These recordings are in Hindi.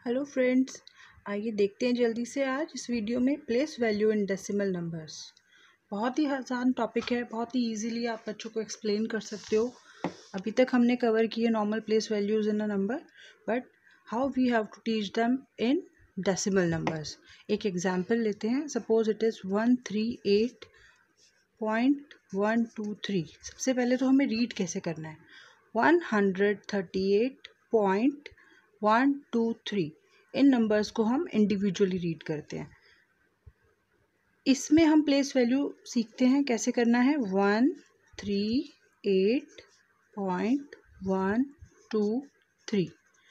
हेलो फ्रेंड्स, आइए देखते हैं जल्दी से आज इस वीडियो में place value in decimal numbers. बहुत ही आसान टॉपिक है, बहुत ही इजीली आप बच्चों को एक्सप्लेन कर सकते हो। अभी तक हमने कवर किए normal place values in a number, but how we have to teach them in decimal numbers. एक एग्जांपल लेते हैं। Suppose it is 138.123। सबसे पहले तो हमें रीड कैसे करना है। 138.123 इन नंबर्स को हम इंडिविजुअली रीड करते हैं। इसमें हम प्लेस वैल्यू सीखते हैं कैसे करना है। 138.123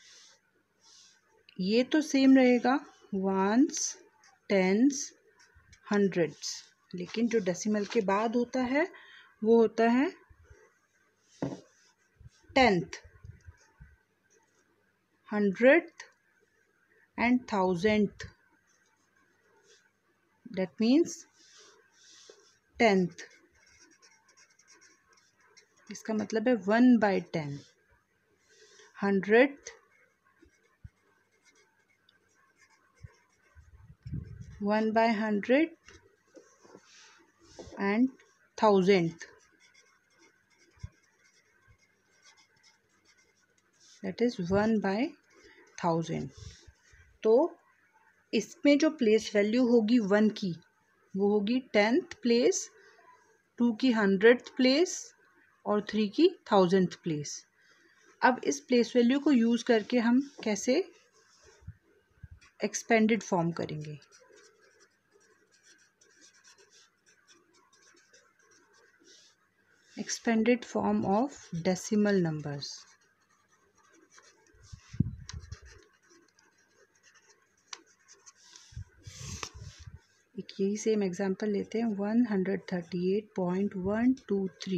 ये तो सेम रहेगा वंस, टेंस, हंड्रेड्स, लेकिन जो डेसिमल के बाद होता है वो होता है tenth, hundredth and thousandth. That means tenth. इसका मतलब है 1/10, हंड्रेड्थ, 1/100 and thousandth. That is 1/1000. तो इसमें जो प्लेस वैल्यू होगी 1 की वो होगी 10th प्लेस, 2 की 100th प्लेस और 3 की 1000th प्लेस। अब इस प्लेस वैल्यू को यूज़ करके हम कैसे एक्सपेंडेड फॉर्म करेंगे। Expanded form of decimal numbers. एक यही सेम एग्जांपल लेते हैं। 138.123।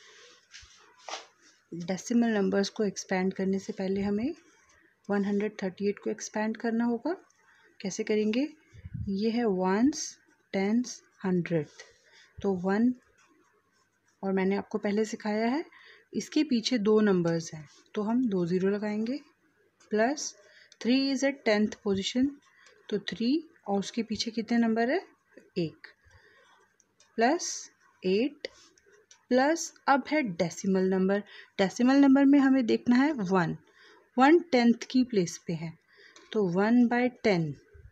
डेसिमल नंबर्स को एक्सपेंड करने से पहले हमें 138 को एक्सपेंड करना होगा। कैसे करेंगे। ये है वंस, टेंस, हंड्रेड। तो 1 और मैंने आपको पहले सिखाया है, इसके पीछे 2 नंबर्स हैं तो हम 2 ज़ीरो लगाएंगे। Plus 3 is eight 10th position, तो 3 और उसके पीछे कितने नंबर है 1, प्लस 8 प्लस अब है डेसिमल नंबर। डेसिमल नंबर में हमें देखना है 1 10th की प्लेस पे है, तो 1/10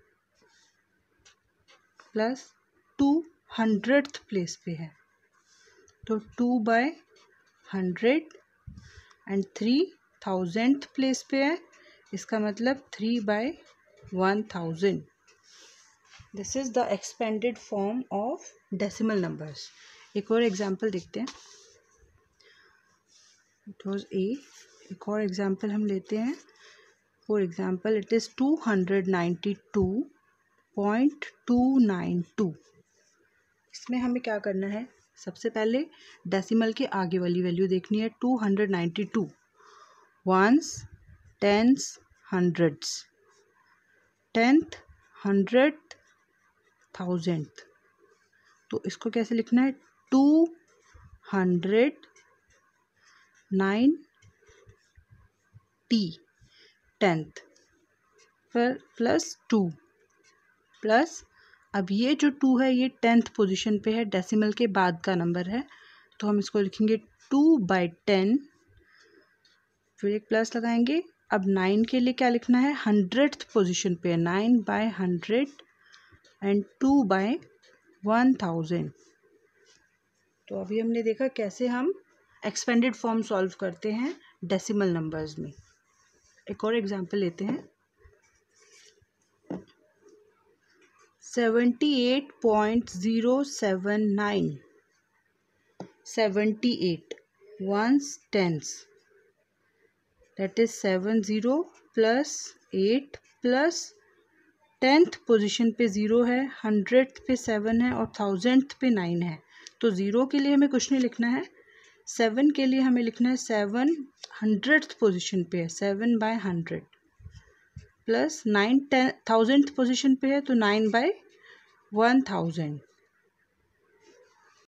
प्लस 2 100th प्लेस पे है, तो 2/100 एंड 3 1000th प्लेस पे है, इसका मतलब 3/1000। This is the expanded form of decimal numbers. एक और एग्जांपल देखते हैं। It was a. एक और एग्जांपल हम लेते हैं। For example it is 292.292। इसमें हमें क्या करना है। सबसे पहले डेसिमल के आगे वाली वैल्यू देखनी है। 292 once, tense, hundreds, 10th, 100th, 1000th। तो इसको कैसे लिखना है। 209T 10th प्लस 2 प्लस अब ये जो 2 है ये 10th पोजीशन पे है, डेसिमल के बाद का नंबर है, तो हम इसको लिखेंगे 2/10, फिर एक प्लस लगाएंगे। अब 9 के लिए क्या लिखना है, 100th पोजीशन पे है, 9/100 एंड 2/1000। तो अभी हमने देखा कैसे हम एक्सपेंडेड फॉर्म सॉल्व करते हैं डेसिमल नंबर्स में। एक और एग्जांपल लेते हैं। 78.079। 78 ones, tens, that is 70 plus 8 plus 10th position पे 0 है, 100th पे 7 है और 1000th पे 9 है। तो 0 के लिए हमें कुछ नहीं लिखना है। 7 के लिए हमें लिखना है 7 100th पोजीशन पे है, 7/100 प्लस 9 1000th पोजीशन पे है, तो 9/1000।